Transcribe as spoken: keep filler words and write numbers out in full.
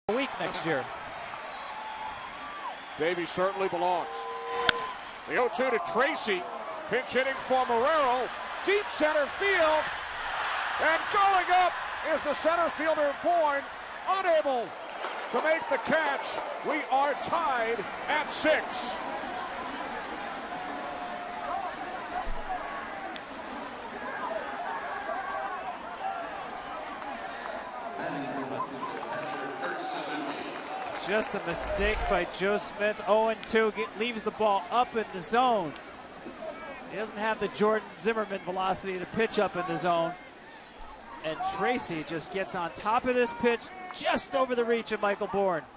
a week next year. Davey certainly belongs. The oh two to Tracy. Pinch hitting for Marrero. Deep center field. And going up is the center fielder Bourne. Unable to make the catch. We are tied at six. Just a mistake by Joe Smith. oh and two, get, leaves the ball up in the zone. He doesn't have the Jordan Zimmerman velocity to pitch up in the zone. And Tracy just gets on top of this pitch, just over the reach of Michael Bourne.